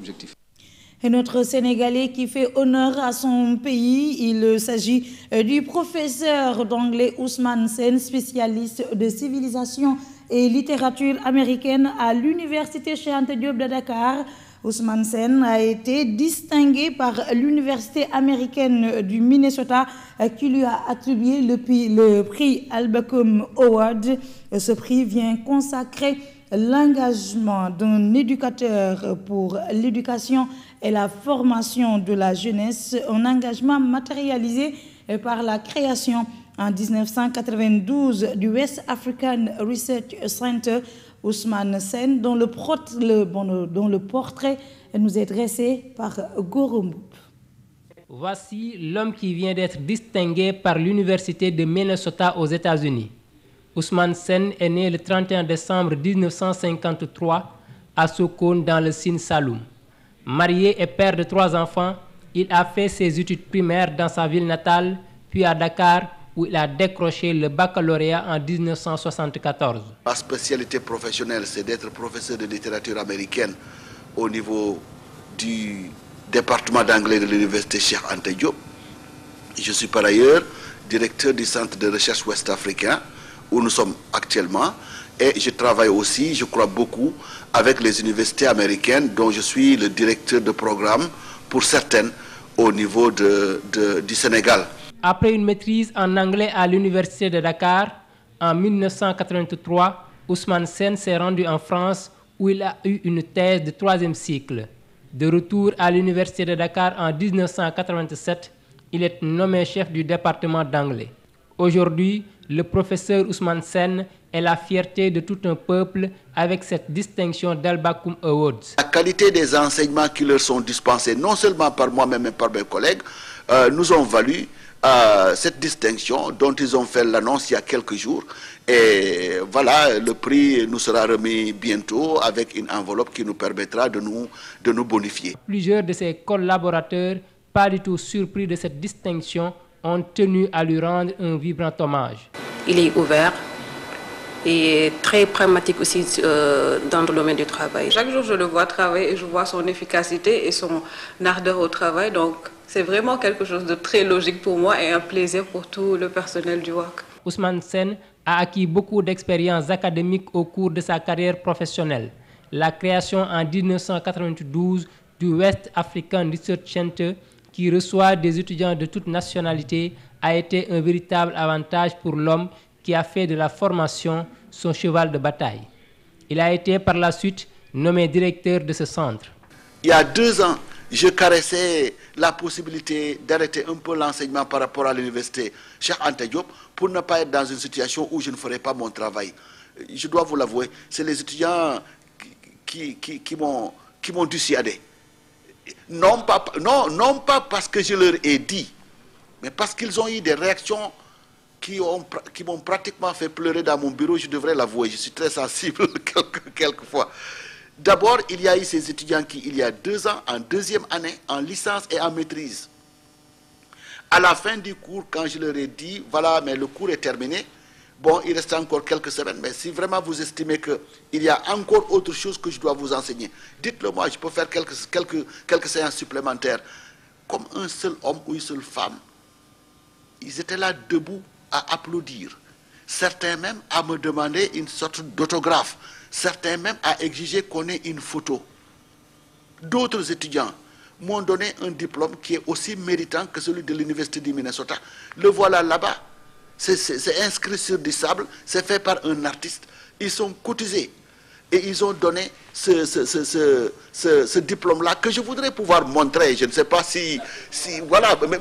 objectif. Et notre Sénégalais qui fait honneur à son pays, il s'agit du professeur d'anglais Ousmane Sène, spécialiste de civilisation et littérature américaine à l'université Cheikh Anta Diop de Dakar. Ousmane Sène a été distingué par l'université américaine du Minnesota qui lui a attribué le prix Al-Bakum Award. Ce prix vient consacrer l'engagement d'un éducateur pour l'éducation et la formation de la jeunesse, un engagement matérialisé par la création en 1992 du West African Research Center. Ousmane Sène, dont le portrait nous est dressé par Goro Mboup. Voici l'homme qui vient d'être distingué par l'université de Minnesota aux États-Unis. Ousmane Sène est né le 31 décembre 1953 à Sokone dans le Sine Saloum. Marié et père de 3 enfants, il a fait ses études primaires dans sa ville natale, puis à Dakar, où il a décroché le baccalauréat en 1974. Ma spécialité professionnelle, c'est d'être professeur de littérature américaine au niveau du département d'anglais de l'université Cheikh Anta Diop. Je suis par ailleurs directeur du centre de recherche ouest-africain où nous sommes actuellement. Et je travaille aussi, je crois beaucoup, avec les universités américaines dont je suis le directeur de programme pour certaines au niveau du Sénégal. Après une maîtrise en anglais à l'université de Dakar, en 1983, Ousmane Sène s'est rendu en France où il a eu une thèse de 3e cycle. De retour à l'université de Dakar en 1987, il est nommé chef du département d'anglais. Aujourd'hui, le professeur Ousmane Sène est la fierté de tout un peuple avec cette distinction d'Al-Bakum Awards. La qualité des enseignements qui leur sont dispensés, non seulement par moi-même mais par mes collègues, nous ont valu cette distinction dont ils ont fait l'annonce il y a quelques jours. Et voilà, le prix nous sera remis bientôt avec une enveloppe qui nous permettra de nous bonifier. Plusieurs de ses collaborateurs, pas du tout surpris de cette distinction, ont tenu à lui rendre un vibrant hommage. Il est ouvert et très pragmatique aussi dans le domaine du travail. Chaque jour, je le vois travailler et je vois son efficacité et son ardeur au travail. Donc, c'est vraiment quelque chose de très logique pour moi et un plaisir pour tout le personnel du WAC. Ousmane Sène a acquis beaucoup d'expériences académiques au cours de sa carrière professionnelle. La création en 1992 du West African Research Center, qui reçoit des étudiants de toutes nationalités, a été un véritable avantage pour l'homme qui a fait de la formation son cheval de bataille. Il a été par la suite nommé directeur de ce centre. Il y a 2 ans, je caressais la possibilité d'arrêter un peu l'enseignement par rapport à l'université Cheikh Anta Diop pour ne pas être dans une situation où je ne ferais pas mon travail. Je dois vous l'avouer, c'est les étudiants qui m'ont dissuadé. Non pas parce que je leur ai dit, mais parce qu'ils ont eu des réactions qui m'ont pratiquement fait pleurer dans mon bureau. Je devrais l'avouer, je suis très sensible quelquefois. D'abord, il y a eu ces étudiants qui, il y a 2 ans, en 2e année, en licence et en maîtrise. À la fin du cours, quand je leur ai dit, voilà, mais le cours est terminé, bon, il reste encore quelques semaines, mais si vraiment vous estimez qu'il y a encore autre chose que je dois vous enseigner, dites-le moi, je peux faire quelques séances supplémentaires. Comme un seul homme ou une seule femme, ils étaient là debout à applaudir. Certains même à me demander une sorte d'autographe. Certains même à exiger qu'on ait une photo. D'autres étudiants m'ont donné un diplôme qui est aussi méritant que celui de l'université du Minnesota. Le voilà là-bas. C'est inscrit sur du sable, c'est fait par un artiste. Ils sont cotisés et ils ont donné ce diplôme-là que je voudrais pouvoir montrer. Je ne sais pas si voilà, mais,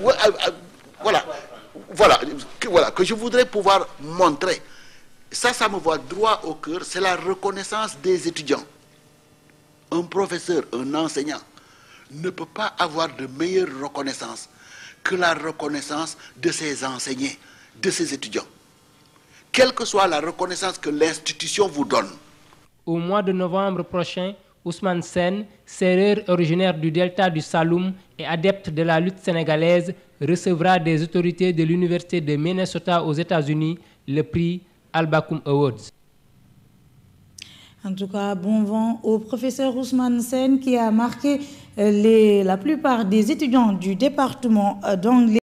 voilà, que je voudrais pouvoir montrer. Ça me va droit au cœur, c'est la reconnaissance des étudiants. Un professeur, un enseignant ne peut pas avoir de meilleure reconnaissance que la reconnaissance de ses enseignants, de ses étudiants. Quelle que soit la reconnaissance que l'institution vous donne. Au mois de novembre prochain, Ousmane Sène, sérère originaire du delta du Saloum et adepte de la lutte sénégalaise, recevra des autorités de l'université de Minnesota aux États-Unis le prix Al-Bakum Awards. En tout cas, bon vent au professeur Ousmane Sène qui a marqué la plupart des étudiants du département d'anglais.